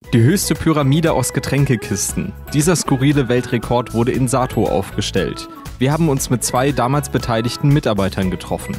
Die höchste Pyramide aus Getränkekisten. Dieser skurrile Weltrekord wurde in Sato aufgestellt. Wir haben uns mit 2 damals beteiligten Mitarbeitern getroffen.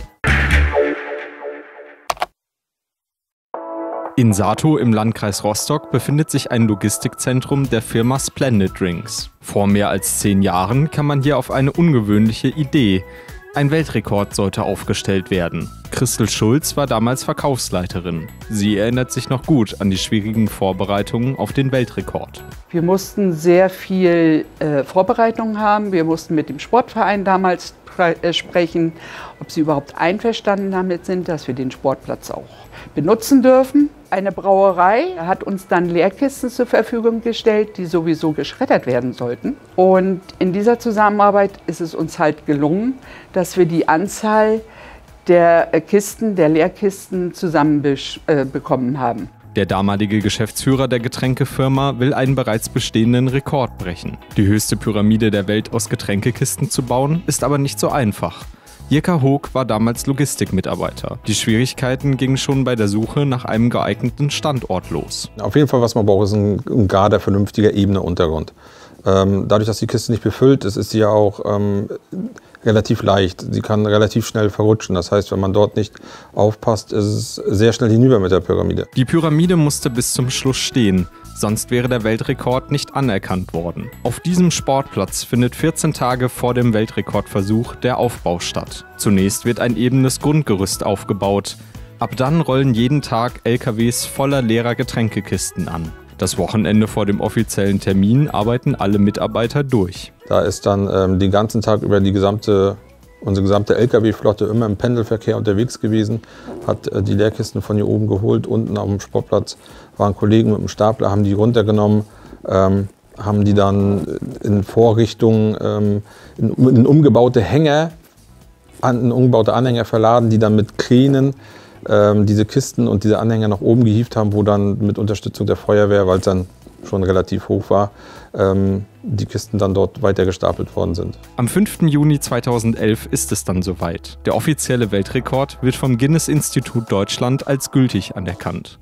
In Sato im Landkreis Rostock befindet sich ein Logistikzentrum der Firma Splendid Drinks. Vor mehr als 10 Jahren kam man hier auf eine ungewöhnliche Idee. Ein Weltrekord sollte aufgestellt werden. Christel Schulz war damals Verkaufsleiterin. Sie erinnert sich noch gut an die schwierigen Vorbereitungen auf den Weltrekord. Wir mussten sehr viel Vorbereitung haben. Wir mussten mit dem Sportverein damals sprechen, ob sie überhaupt einverstanden damit sind, dass wir den Sportplatz auch benutzen dürfen. Eine Brauerei hat uns dann Leerkisten zur Verfügung gestellt, die sowieso geschreddert werden sollten. Und in dieser Zusammenarbeit ist es uns halt gelungen, dass wir die Anzahl der Leerkisten zusammenbekommen haben. Der damalige Geschäftsführer der Getränkefirma will einen bereits bestehenden Rekord brechen. Die höchste Pyramide der Welt aus Getränkekisten zu bauen, ist aber nicht so einfach. Jirka Hoog war damals Logistikmitarbeiter. Die Schwierigkeiten gingen schon bei der Suche nach einem geeigneten Standort los. Auf jeden Fall, was man braucht, ist ein gerader, vernünftiger, ebener Untergrund. Dadurch, dass die Kiste nicht befüllt ist, ist sie ja auch relativ leicht. Sie kann relativ schnell verrutschen. Das heißt, wenn man dort nicht aufpasst, ist es sehr schnell hinüber mit der Pyramide. Die Pyramide musste bis zum Schluss stehen. Sonst wäre der Weltrekord nicht anerkannt worden. Auf diesem Sportplatz findet 14 Tage vor dem Weltrekordversuch der Aufbau statt. Zunächst wird ein ebenes Grundgerüst aufgebaut. Ab dann rollen jeden Tag LKWs voller leerer Getränkekisten an. Das Wochenende vor dem offiziellen Termin arbeiten alle Mitarbeiter durch. Da ist dann den ganzen Tag über unsere gesamte LKW-Flotte immer im Pendelverkehr unterwegs gewesen, hat die Leerkisten von hier oben geholt. Unten am Sportplatz waren Kollegen mit dem Stapler, haben die runtergenommen, haben die dann in Vorrichtungen in umgebaute Anhänger verladen, die dann mit Kränen diese Kisten und diese Anhänger nach oben gehievt haben, wo dann mit Unterstützung der Feuerwehr, weil es dann schon relativ hoch war, die Kisten dann dort weiter gestapelt worden sind. Am 5. Juni 2011 ist es dann soweit. Der offizielle Weltrekord wird vom Guinness-Institut Deutschland als gültig anerkannt.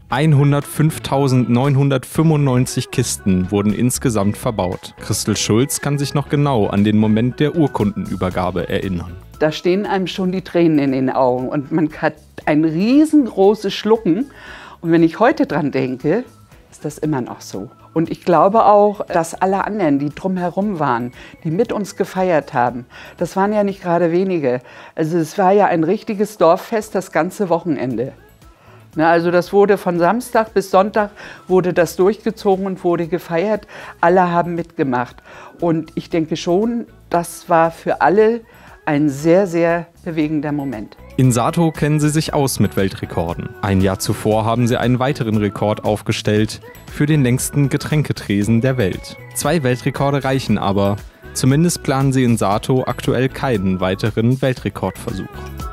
105.995 Kisten wurden insgesamt verbaut. Christel Schulz kann sich noch genau an den Moment der Urkundenübergabe erinnern. Da stehen einem schon die Tränen in den Augen und man hat ein riesengroßes Schlucken. Und wenn ich heute dran denke, ist das immer noch so. Und ich glaube auch, dass alle anderen, die drumherum waren, die mit uns gefeiert haben, das waren ja nicht gerade wenige. Also es war ja ein richtiges Dorffest das ganze Wochenende. Also das wurde von Samstag bis Sonntag wurde das durchgezogen und wurde gefeiert. Alle haben mitgemacht. Und ich denke schon, das war für alle ein sehr, sehr bewegender Moment. In Sato kennen sie sich aus mit Weltrekorden. Ein Jahr zuvor haben sie einen weiteren Rekord aufgestellt für den längsten Getränketresen der Welt. 2 Weltrekorde reichen aber. Zumindest planen sie in Sato aktuell keinen weiteren Weltrekordversuch.